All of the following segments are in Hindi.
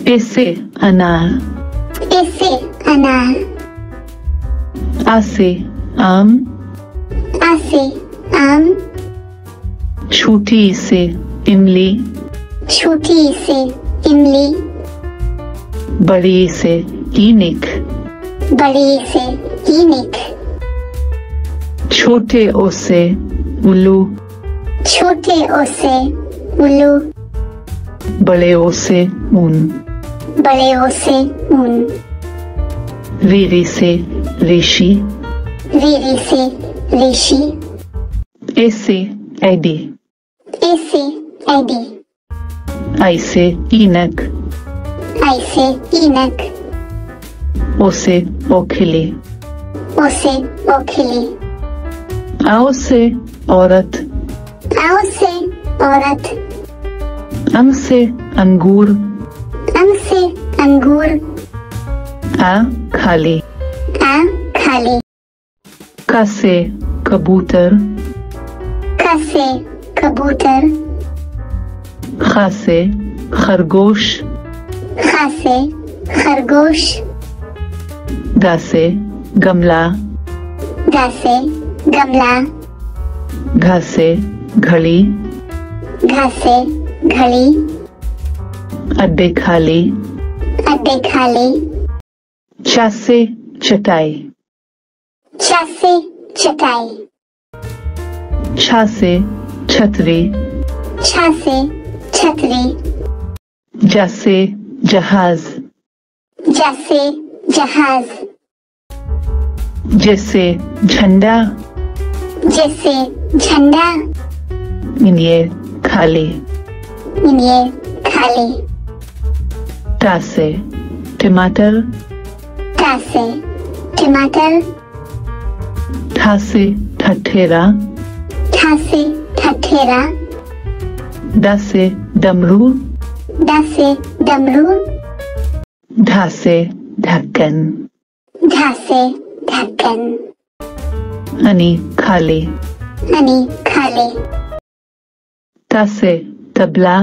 ऐसे अनार, ऐसे अनार। आसे आम, आसे आम। छोटी से इमली, छोटी से इमली। बड़ी से ईनिक, बड़ी से ईनिक। छोटे ओ से उल्लू, छोटे ओ से उल्लू। बड़े ओ से ऊन, बड़े ओ से ऊन। रीरी से ऋषि, रीरी से ऋषि। ऐसे एडी, ऐसे एडी। ऐसे ईनक, ऐसे ईनक। ओसे ओखिली, ओसे ओखिली। आओ से औरत, आओ से औरत। अम से अंगूर, अम से अंगूर। आ खाली, आ खाली। का से कबूतर, का से कबूतर। खा से खरगोश, खा से खरगोश। गा से गमला, गा से गमला। घा से घड़ी, घा से घड़ी। अड्डे खाली, अड्डे खाली। चा से चटाई, चा से चटाई। छा से छतरी, छा से छतरी। जा से जहाज, जा से जहाज। जैसे झंडा, जैसे झंडा। इन्हें खाली, इन्हें खाली। टा से टमाटर, टा से टमाटर। ठा से ठठेरा, ठा से ठठेरा। डा से डमरू, डा से डमरू। ढा से ढक्कन, ढा से ढक्कन। अनि खाली, अनि खाली। ता से तबला,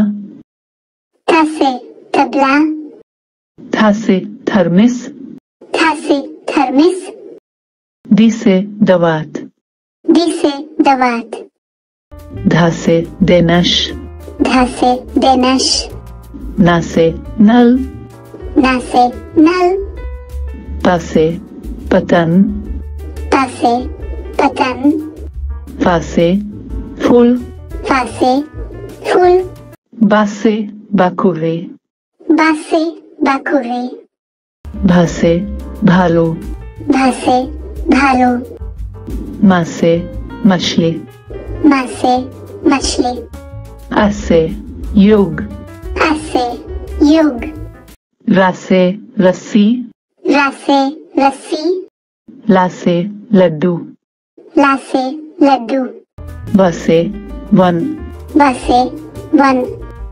ता से तबला। था से थर्मिस, था से थर्मिस। दी से दवात, दी से दवात। धा से देनश, धा से देनश। ना से नल, ना से नल। पा से पतन, पा से पतन। फा से फूल, फा से फूल। बा से बाकुरे, बा से बाकुरे। भा से भालू, भा से भालू। मा से मछली, मा से मछली। आ से युग, आ से युग। रा से रस्सी, रा से रस्सी। ला से लड्डू, ला से लड्डू। व से वन, व से वन।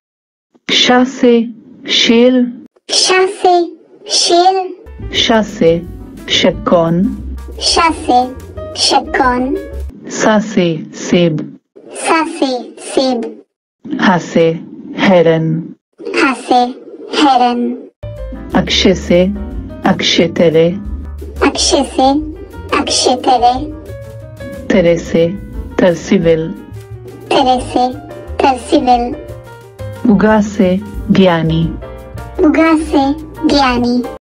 शा से शेर, शा से शेर। शा से षटकोण, शा से षटकोण। सा से सेब, सा से सेब। हा से हेरन, हा से हेरन। अक्षय से अक्षेतरे, अक्षय से अक्षेतरे। तेरे से तरसिविल, तेरे से तरसिविल। उगा से ज्ञानी, उगा से ज्ञानी।